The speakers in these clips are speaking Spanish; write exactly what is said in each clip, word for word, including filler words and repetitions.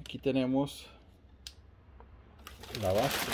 Aquí tenemos la base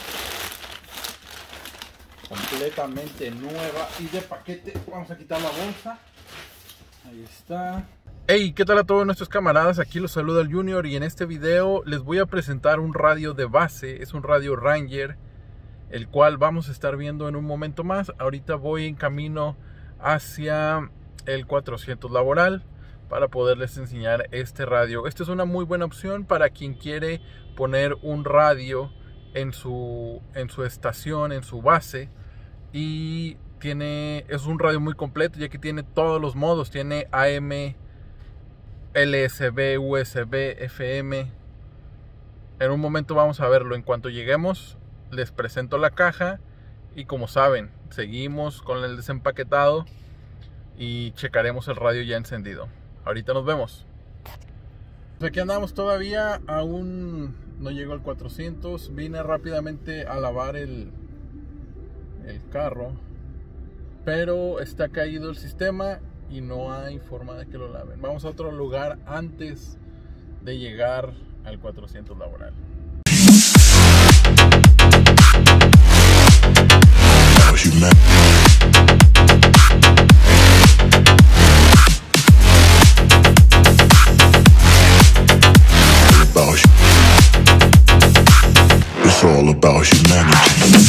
completamente nueva y de paquete. Vamos a quitar la bolsa. Ahí está. Hey, ¿qué tal a todos nuestros camaradas? Aquí los saluda el Junior y en este video les voy a presentar un radio de base. Es un radio Ranger, el cual vamos a estar viendo en un momento más. Ahorita voy en camino hacia el cuatrocientos laboral para poderles enseñar este radio. Esta es una muy buena opción para quien quiere poner un radio en su, en su estación, en su base. Y tiene, es un radio muy completo, ya que tiene todos los modos. Tiene A M, L S B, U S B, F M. En un momento vamos a verlo. En cuanto lleguemos les presento la caja. Y como saben, seguimos con el desempaquetado y checaremos el radio ya encendido. Ahorita nos vemos. Pues aquí andamos todavía. Aún no llegó al cuatrocientos. Vine rápidamente a lavar el, el carro, pero está caído el sistema y no hay forma de que lo laven. Vamos a otro lugar antes de llegar al cuatrocientos laboral. It's all about humanity.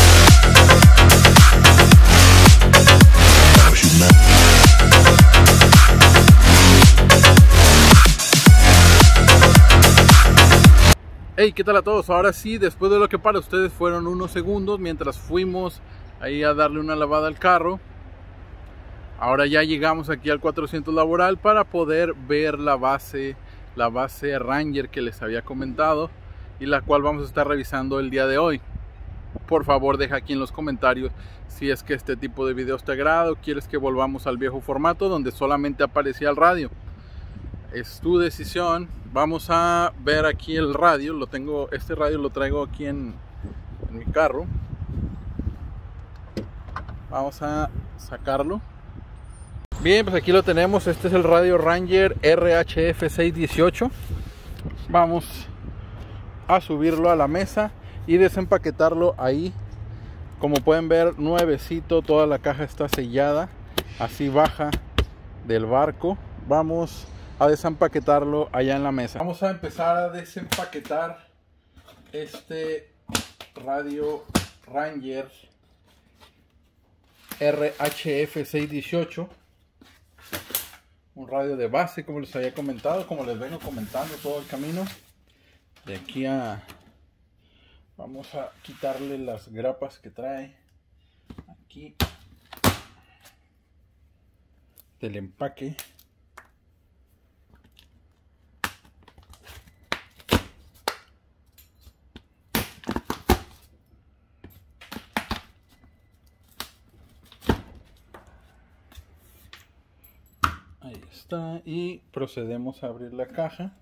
Hey, ¿qué tal a todos? Ahora sí, después de lo que para ustedes fueron unos segundos mientras fuimos ahí a darle una lavada al carro, ahora ya llegamos aquí al cuatrocientos laboral para poder ver la base, la base Ranger que les había comentado y la cual vamos a estar revisando el día de hoy. Por favor, deja aquí en los comentarios si es que este tipo de videos te agrada o quieres que volvamos al viejo formato donde solamente aparecía el radio. Es tu decisión. Vamos a ver aquí el radio. Lo tengo, este radio lo traigo aquí en, en mi carro. Vamos a sacarlo. Bien, pues aquí lo tenemos. Este es el radio Ranger R H F seiscientos dieciocho. Vamos a subirlo a la mesa y desempaquetarlo ahí. Como pueden ver, nuevecito, toda la caja está sellada, así baja del barco. Vamos a desempaquetarlo allá en la mesa. Vamos a empezar a desempaquetar este radio Ranger R H F seiscientos dieciocho, un radio de base, como les había comentado, como les vengo comentando todo el camino. De aquí a... vamos a quitarle las grapas que trae aquí del empaque. Ahí está, y procedemos a abrir la caja.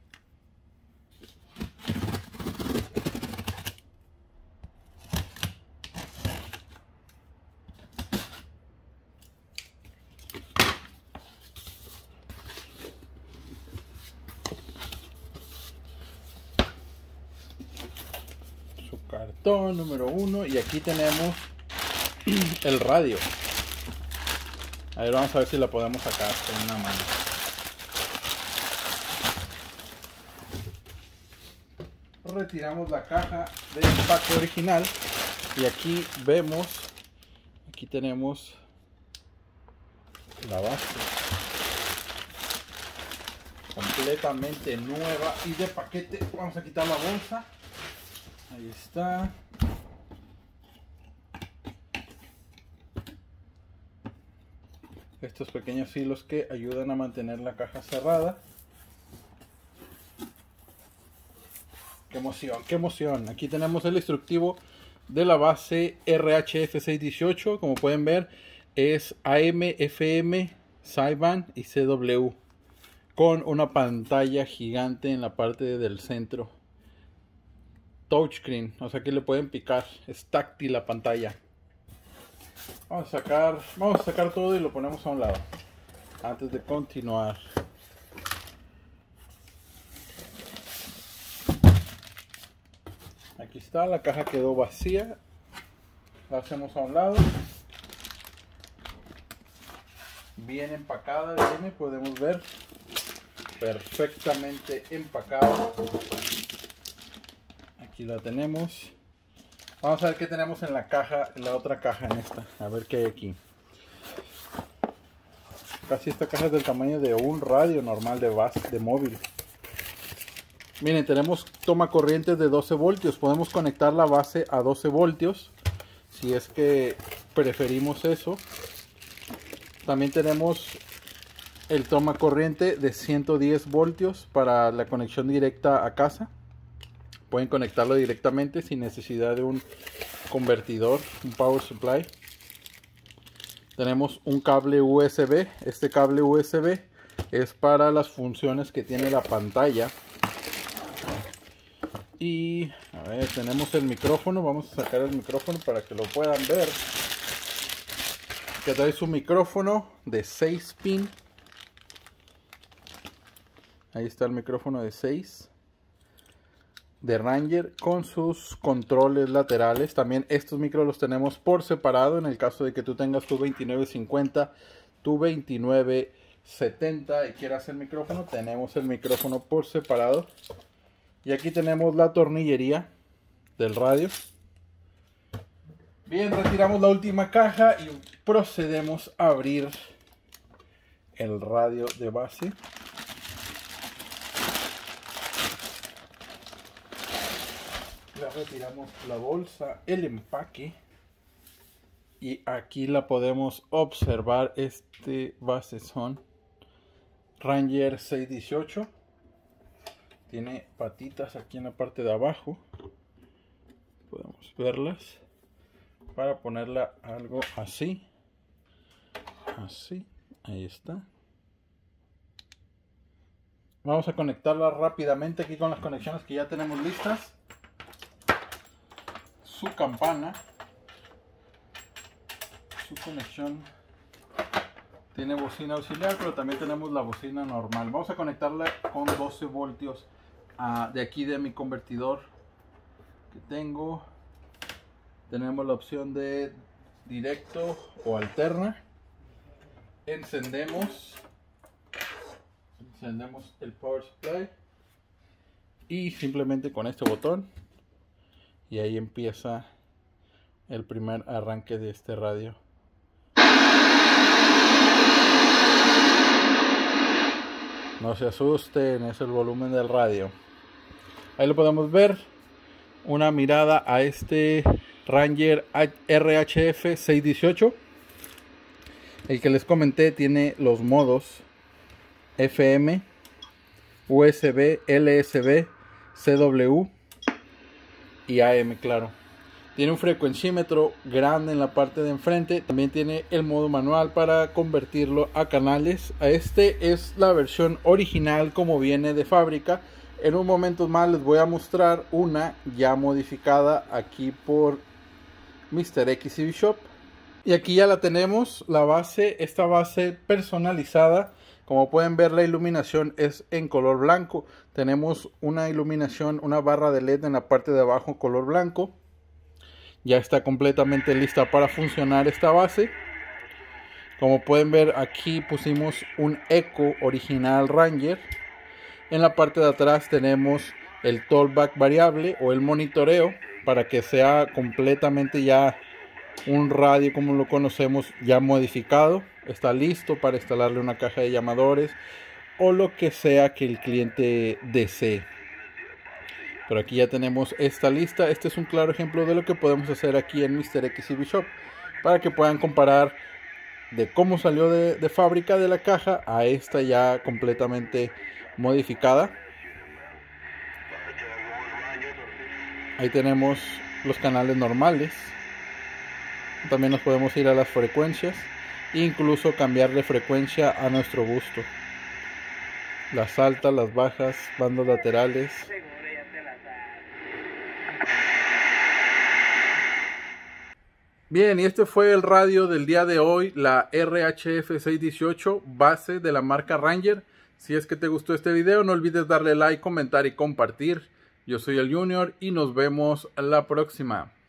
Su cartón número uno, y aquí tenemos el radio. A ver, vamos a ver si la podemos sacar con una mano. Retiramos la caja del empaque original y aquí vemos, aquí tenemos la base completamente nueva y de paquete. Vamos a quitar la bolsa. Ahí está. Estos pequeños hilos que ayudan a mantener la caja cerrada. ¡Qué emoción! ¡Qué emoción! Aquí tenemos el instructivo de la base R H F seiscientos dieciocho. Como pueden ver, es A M, F M, sideband y C W, con una pantalla gigante en la parte del centro. Touchscreen, o sea que le pueden picar. Es táctil la pantalla. Vamos a sacar, vamos a sacar todo y lo ponemos a un lado antes de continuar. está, la caja quedó vacía. La hacemos a un lado. Bien empacada, viene, podemos ver. Perfectamente empacada. Aquí la tenemos. Vamos a ver qué tenemos en la caja, en la otra caja, en esta. A ver qué hay aquí. Casi esta caja es del tamaño de un radio normal de base, de móvil. Miren, tenemos toma corriente de doce voltios. Podemos conectar la base a doce voltios. Si es que preferimos eso. También tenemos el toma corriente de ciento diez voltios para la conexión directa a casa. Pueden conectarlo directamente sin necesidad de un convertidor, un power supply. Tenemos un cable U S B. Este cable U S B es para las funciones que tiene la pantalla. Y a ver, tenemos el micrófono. Vamos a sacar el micrófono para que lo puedan ver. Que trae su micrófono de seis pin. Ahí está el micrófono de seis de Ranger con sus controles laterales. También estos micros los tenemos por separado en el caso de que tú tengas tu veintinueve cincuenta, tu veintinueve setenta y quieras el micrófono. Tenemos el micrófono por separado. Y aquí tenemos la tornillería del radio. Bien, retiramos la última caja y procedemos a abrir el radio de base. Ya retiramos la bolsa, el empaque. Y aquí la podemos observar. Este base son Ranger seiscientos dieciocho. Tiene patitas aquí en la parte de abajo. Podemos verlas. Para ponerla algo así. Así. Ahí está. Vamos a conectarla rápidamente aquí con las conexiones que ya tenemos listas. Su campana. Su conexión. Tiene bocina auxiliar, pero también tenemos la bocina normal. Vamos a conectarla con doce voltios. Uh, de aquí de mi convertidor que tengo. Tenemos la opción de directo o alterna. Encendemos. Encendemos el power supply. Y simplemente con este botón. Y ahí empieza el primer arranque de este radio. No se asusten, es el volumen del radio. Ahí lo podemos ver. Una mirada a este Ranger R H F seiscientos dieciocho. El que les comenté tiene los modos F M, U S B, L S B, C W y A M, claro. Tiene un frecuencímetro grande en la parte de enfrente. También tiene el modo manual para convertirlo a canales. Este es la versión original como viene de fábrica. En un momento más les voy a mostrar una ya modificada aquí por mister X C B Shop. Y aquí ya la tenemos, la base, esta base personalizada. Como pueden ver, la iluminación es en color blanco. Tenemos una iluminación, una barra de L E D en la parte de abajo color blanco. Ya está completamente lista para funcionar esta base. Como pueden ver, aquí pusimos un eco original Ranger. En la parte de atrás tenemos el talkback variable o el monitoreo para que sea completamente ya un radio como lo conocemos ya modificado. Está listo para instalarle una caja de llamadores o lo que sea que el cliente desee. Pero aquí ya tenemos esta lista. Este es un claro ejemplo de lo que podemos hacer aquí en mister X C B Shop para que puedan comparar de cómo salió de, de fábrica de la caja a esta ya completamente modificada. Ahí tenemos los canales normales. También nos podemos ir a las frecuencias e incluso cambiarle frecuencia a nuestro gusto. Las altas, las bajas, bandas laterales. Bien, y este fue el radio del día de hoy, la R H F seiscientos dieciocho, base de la marca Ranger. Si es que te gustó este video, no olvides darle like, comentar y compartir. Yo soy el Junior y nos vemos la próxima.